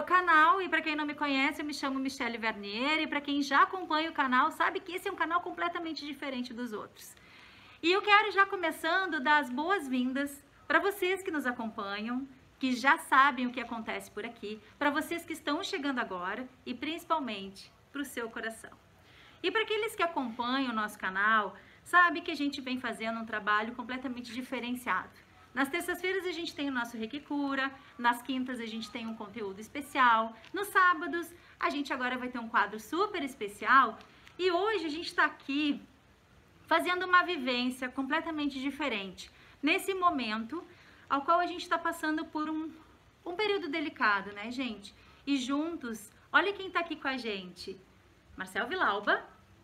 canal, e para quem não me conhece, eu me chamo Michele Vernier, e para quem já acompanha o canal, sabe que esse é um canal completamente diferente dos outros. E eu quero já começando dar as boas-vindas para vocês que nos acompanham, que já sabem o que acontece por aqui, para vocês que estão chegando agora e principalmente para o seu coração. E para aqueles que acompanham o nosso canal, sabe que a gente vem fazendo um trabalho completamente diferenciado. Nas terças-feiras a gente tem o nosso Reiki Cura, nas quintas a gente tem um conteúdo especial, nos sábados a gente agora vai ter um quadro super especial e hoje a gente está aqui fazendo uma vivência completamente diferente, nesse momento ao qual a gente está passando por um período delicado, né, gente? E juntos, olha quem está aqui com a gente, Marcel Vilauba,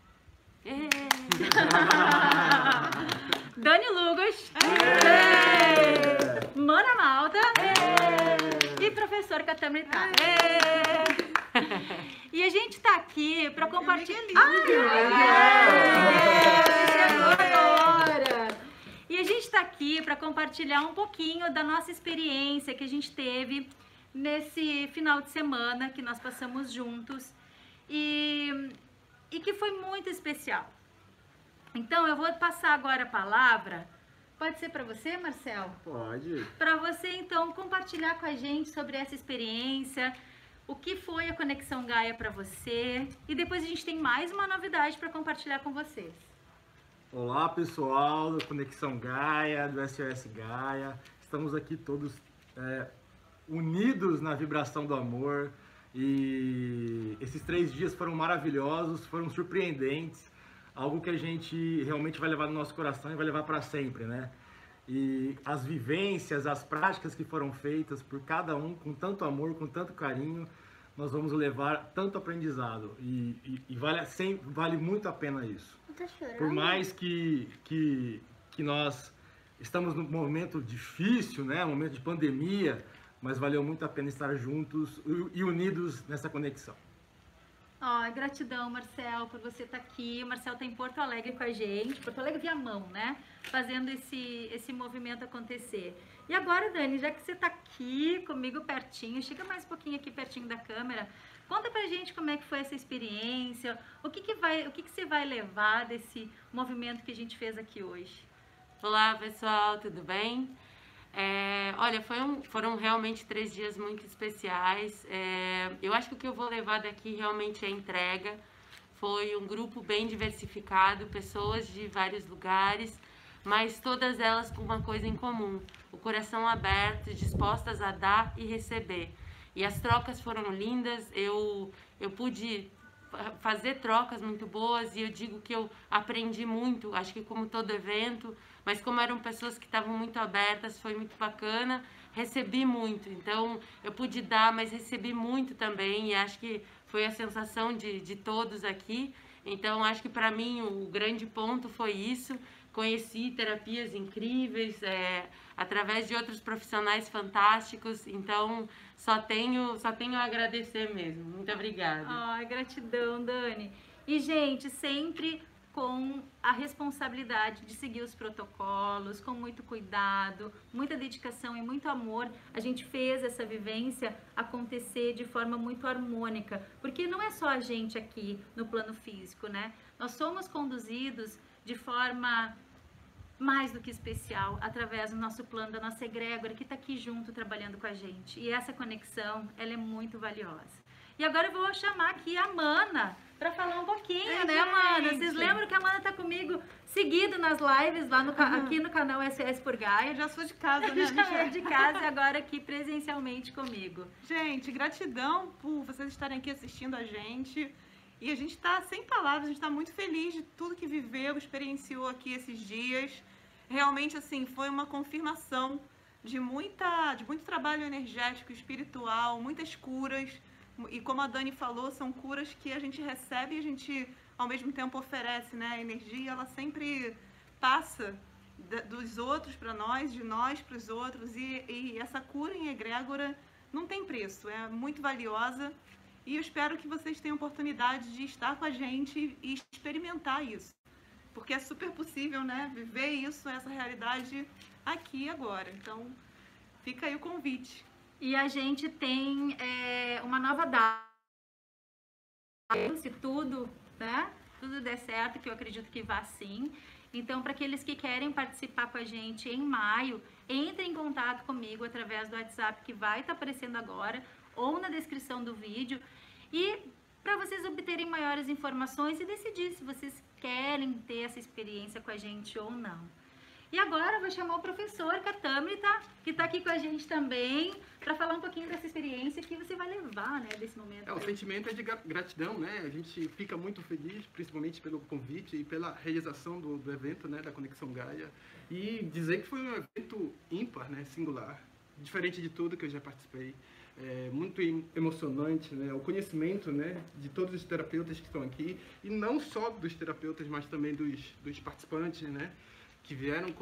Dani Lugos, Mana Malta e professor Catamritá. E a gente tá aqui para compartilhar. E a gente tá aqui para compartilhar um pouquinho da nossa experiência que a gente teve nesse final de semana que nós passamos juntos e que foi muito especial. Então, eu vou passar agora a palavra. Pode ser para você, Marcel? Pode. Para você, então, compartilhar com a gente sobre essa experiência, o que foi a Conexão Gaia para você. E depois a gente tem mais uma novidade para compartilhar com vocês. Olá, pessoal do Conexão Gaia, do SOS Gaia. Estamos aqui todos unidos na vibração do amor. E esses 3 dias foram maravilhosos, foram surpreendentes, algo que a gente realmente vai levar no nosso coração e vai levar para sempre, né? E as vivências, as práticas que foram feitas por cada um, com tanto amor, com tanto carinho, nós vamos levar tanto aprendizado e vale muito a pena isso. Tá chorando? Por mais que nós estamos num momento difícil, né? Um momento de pandemia, mas valeu muito a pena estar juntos e unidos nessa conexão. Gratidão, Marcel, por você estar aqui. O Marcel está em Porto Alegre com a gente, Porto Alegre Viamão, né? Fazendo esse movimento acontecer. E agora, Dani, já que você está aqui comigo pertinho, chega mais um pouquinho aqui pertinho da câmera, conta pra gente como é que foi essa experiência, o que você vai levar desse movimento que a gente fez aqui hoje. Olá, pessoal, tudo bem? Olha, foram realmente 3 dias muito especiais. Eu acho que o que eu vou levar daqui realmente é a entrega. Foi um grupo bem diversificado, pessoas de vários lugares, mas todas elas com uma coisa em comum: o coração aberto, dispostas a dar e receber. E as trocas foram lindas, eu pude fazer trocas muito boas e eu digo que eu aprendi muito, acho que como todo evento, mas como eram pessoas que estavam muito abertas, foi muito bacana, recebi muito, então eu pude dar, mas recebi muito também e acho que foi a sensação de todos aqui. Então acho que para mim o grande ponto foi isso. Conheci terapias incríveis, através de outros profissionais fantásticos, então só tenho a agradecer mesmo. Muito obrigada. Gratidão, Dani. E, gente, sempre com a responsabilidade de seguir os protocolos, com muito cuidado, muita dedicação e muito amor, a gente fez essa vivência acontecer de forma muito harmônica, porque não é só a gente aqui no plano físico, né? Nós somos conduzidos de forma mais do que especial, através do nosso plano, da nossa egrégora, que está aqui junto, trabalhando com a gente. E essa conexão, ela é muito valiosa. E agora eu vou chamar aqui a Mana, para falar um pouquinho, né, Mana? Vocês lembram que a Mana está comigo seguido nas lives, lá aqui no canal SOS por Gaia. Eu já sou de casa, né, já é de casa e agora aqui presencialmente comigo. Gente, gratidão por vocês estarem aqui assistindo a gente. E a gente está sem palavras, a gente está muito feliz de tudo que viveu, experienciou aqui esses dias. Realmente, assim, foi uma confirmação de muito trabalho energético, espiritual, muitas curas. E como a Dani falou, são curas que a gente recebe e a gente, ao mesmo tempo, oferece, né? A energia, ela sempre passa dos outros para nós, de nós para os outros. E essa cura em egrégora não tem preço, é muito valiosa. E eu espero que vocês tenham oportunidade de estar com a gente e experimentar isso. Porque é super possível, né? Viver isso, essa realidade aqui e agora. Então, fica aí o convite. E a gente tem uma nova data, se tudo, né? Tudo der certo, que eu acredito que vá sim. Então, para aqueles que querem participar com a gente em maio, entre em contato comigo através do WhatsApp que vai estar aparecendo agora ou na descrição do vídeo, e para vocês obterem maiores informações e decidir se vocês querem ter essa experiência com a gente ou não. E agora eu vou chamar o professor Katamri, que está aqui com a gente também, para falar um pouquinho dessa experiência que você vai levar, né, desse momento. O sentimento é de gratidão, né? A gente fica muito feliz, principalmente pelo convite e pela realização do evento, né, da Conexão Gaia. E dizer que foi um evento ímpar, né, singular, diferente de tudo que eu já participei. Muito emocionante, né? O conhecimento, né, de todos os terapeutas que estão aqui, e não só dos terapeutas, mas também dos participantes, né, que vieram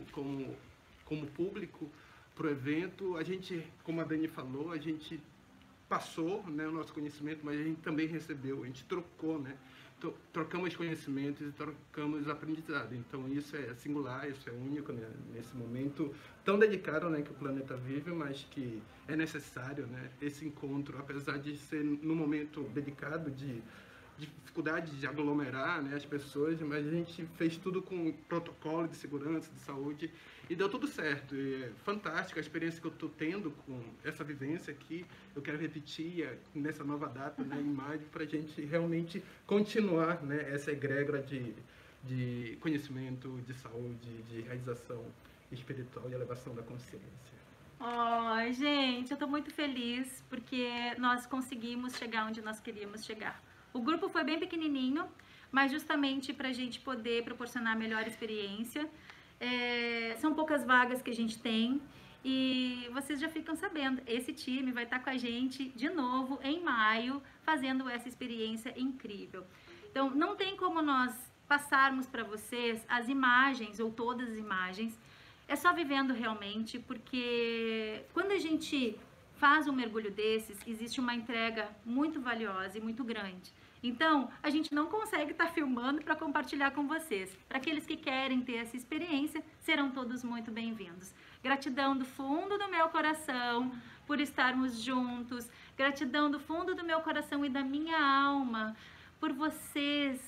como público para o evento. A gente, como a Dani falou, a gente passou, né, o nosso conhecimento, mas a gente também recebeu, a gente trocou, né? Trocamos conhecimentos e trocamos aprendizado. Então isso é singular, isso é único, né, nesse momento tão delicado, né, que o planeta vive, mas que é necessário, né, esse encontro, apesar de ser num momento delicado de dificuldade de aglomerar, né, as pessoas, mas a gente fez tudo com protocolo de segurança, de saúde, e deu tudo certo. E é fantástico a experiência que eu estou tendo com essa vivência aqui. Eu quero repetir nessa nova data, né, em maio, para a gente realmente continuar, né, essa egrégora de conhecimento, de saúde, de realização espiritual e elevação da consciência. Oh, gente, eu estou muito feliz porque nós conseguimos chegar onde nós queríamos chegar. O grupo foi bem pequenininho, mas justamente para a gente poder proporcionar a melhor experiência. São poucas vagas que a gente tem e vocês já ficam sabendo, esse time vai estar com a gente de novo em maio, fazendo essa experiência incrível. Então, não tem como nós passarmos para vocês as imagens ou todas as imagens, é só vivendo realmente, porque quando a gente faz um mergulho desses, existe uma entrega muito valiosa e muito grande. Então, a gente não consegue estar filmando para compartilhar com vocês. Para aqueles que querem ter essa experiência, serão todos muito bem-vindos. Gratidão do fundo do meu coração por estarmos juntos. Gratidão do fundo do meu coração e da minha alma por vocês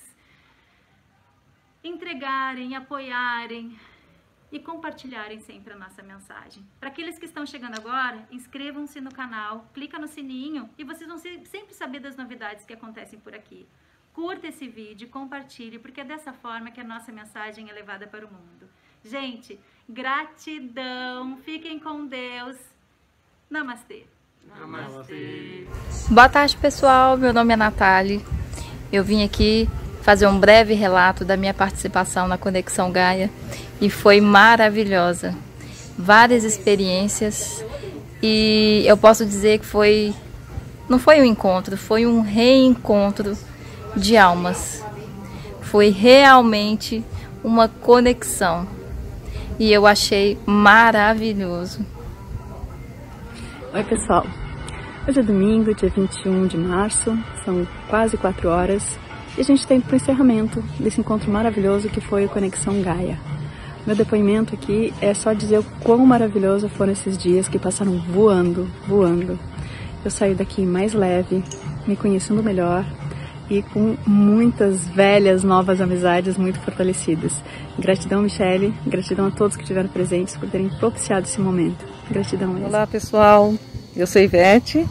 entregarem, apoiarem e compartilharem sempre a nossa mensagem. Para aqueles que estão chegando agora, inscrevam-se no canal, clica no sininho e vocês vão sempre saber das novidades que acontecem por aqui. Curta esse vídeo, compartilhe, porque é dessa forma que a nossa mensagem é levada para o mundo. Gente, gratidão, fiquem com Deus. Namastê. Namastê. Boa tarde, pessoal. Meu nome é Natália. Eu vim aqui fazer um breve relato da minha participação na Conexão Gaia e foi maravilhosa. Várias experiências e eu posso dizer que não foi um encontro, foi um reencontro de almas. Foi realmente uma conexão e eu achei maravilhoso. Oi, pessoal. Hoje é domingo, dia 21 de março, são quase 4 horas. E a gente está indo para o encerramento desse encontro maravilhoso que foi o Conexão Gaia. Meu depoimento aqui é só dizer o quão maravilhoso foram esses dias que passaram voando, voando. Eu saí daqui mais leve, me conhecendo melhor e com muitas velhas, novas amizades muito fortalecidas. Gratidão, Michele, gratidão a todos que estiveram presentes por terem propiciado esse momento. Gratidão. Olá, pessoal, eu sou Ivete,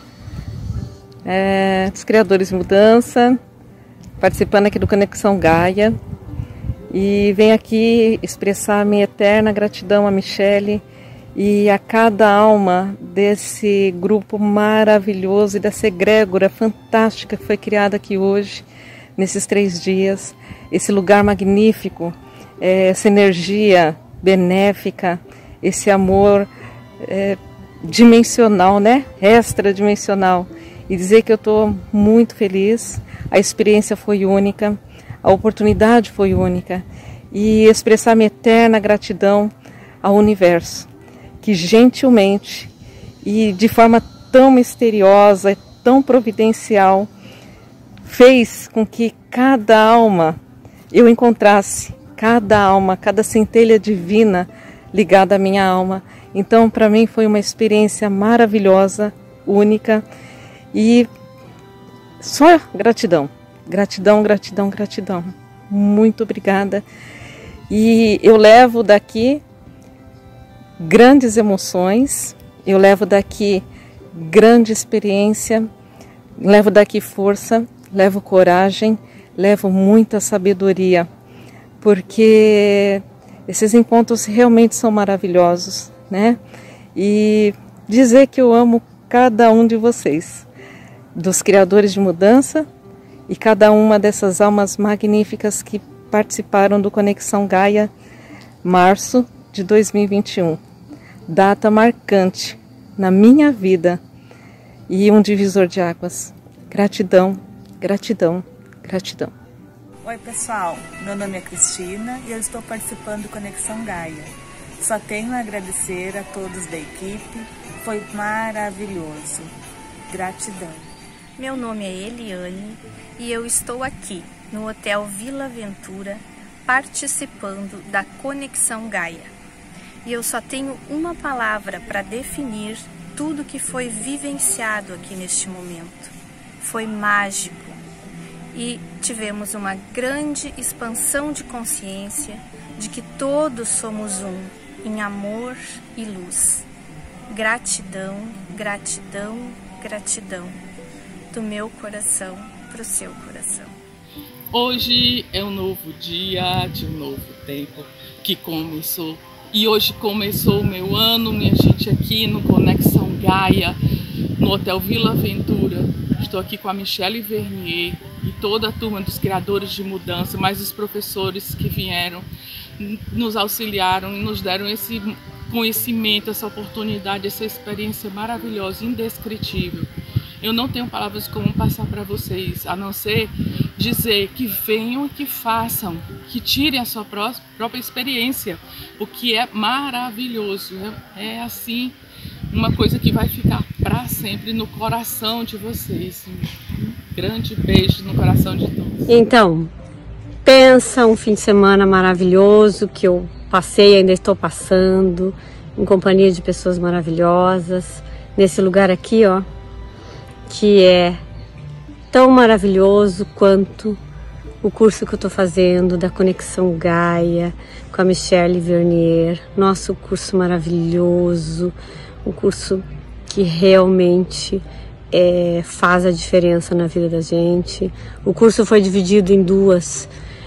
dos Criadores Mudança, participando aqui do Conexão Gaia, e venho aqui expressar minha eterna gratidão a Michele e a cada alma desse grupo maravilhoso e dessa egrégora fantástica que foi criada aqui hoje, nesses 3 dias, esse lugar magnífico, essa energia benéfica, esse amor dimensional, né? Extradimensional. E dizer que eu estou muito feliz, a experiência foi única, a oportunidade foi única, e expressar minha eterna gratidão ao universo, que gentilmente e de forma tão misteriosa, tão providencial, fez com que cada alma eu encontrasse, cada alma, cada centelha divina ligada à minha alma. Então, para mim foi uma experiência maravilhosa, única, e só gratidão, gratidão, gratidão, gratidão. Muito obrigada. E eu levo daqui grandes emoções, eu levo daqui grande experiência, levo daqui força, levo coragem, levo muita sabedoria, porque esses encontros realmente são maravilhosos, né? E dizer que eu amo cada um de vocês, dos criadores de mudança e cada uma dessas almas magníficas que participaram do Conexão Gaia, março de 2021. Data marcante na minha vida e um divisor de águas. Gratidão, gratidão, gratidão. Oi pessoal, meu nome é Cristina e eu estou participando do Conexão Gaia. Só tenho a agradecer a todos da equipe, foi maravilhoso. Gratidão. Meu nome é Eliane e eu estou aqui no Hotel Vila Ventura participando da Conexão Gaia. E eu só tenho uma palavra para definir tudo que foi vivenciado aqui neste momento. Foi mágico e tivemos uma grande expansão de consciência de que todos somos um, em amor e luz. Gratidão, gratidão, gratidão. Do meu coração para o seu coração. Hoje é um novo dia de um novo tempo que começou. E hoje começou o meu ano, minha gente, aqui no Conexão Gaia, no Hotel Vila Ventura. Estou aqui com a Michelle Vernier e toda a turma dos criadores de mudança, mais os professores que vieram, nos auxiliaram e nos deram esse conhecimento, essa oportunidade, essa experiência maravilhosa, indescritível. Eu não tenho palavras como passar para vocês, a não ser dizer que venham e que façam, que tirem a sua própria experiência, o que é maravilhoso. É assim, uma coisa que vai ficar para sempre no coração de vocês. Um grande beijo no coração de todos. Então, pensa um fim de semana maravilhoso que eu passei, ainda estou passando, em companhia de pessoas maravilhosas, nesse lugar aqui, ó, que é tão maravilhoso quanto o curso que eu estou fazendo da Conexão Gaia com a Michelle Vernier. Nosso curso maravilhoso, um curso que realmente faz a diferença na vida da gente. O curso foi dividido em dois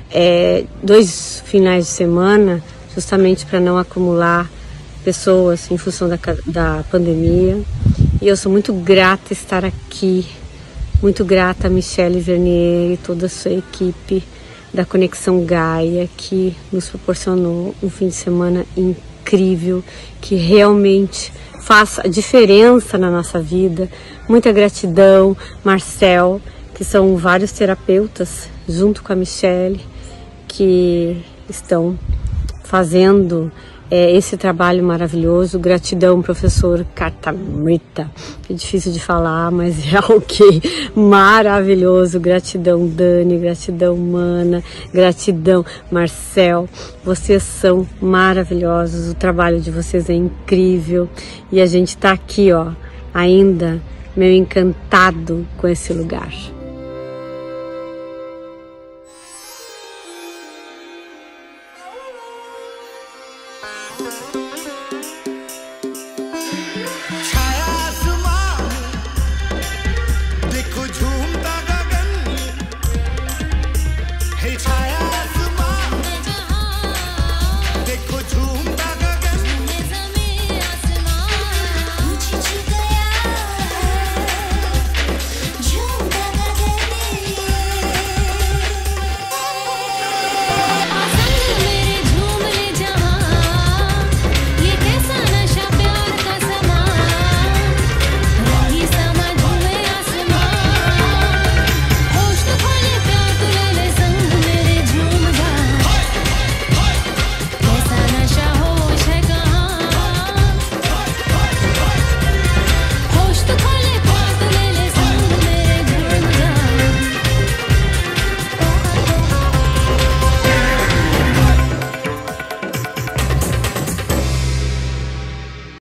finais de semana, justamente para não acumular pessoas em função da pandemia. E eu sou muito grata estar aqui, muito grata a Michelle Vernier e toda a sua equipe da Conexão Gaia, que nos proporcionou um fim de semana incrível, que realmente faz a diferença na nossa vida. Muita gratidão, Marcel, que são vários terapeutas, junto com a Michelle, que estão fazendo esse trabalho maravilhoso. Gratidão, professor Catamrita, é difícil de falar, mas é ok, maravilhoso. Gratidão, Dani, gratidão, Mana, gratidão, Marcel, vocês são maravilhosos, o trabalho de vocês é incrível e a gente tá aqui, ó, ainda meio encantado com esse lugar.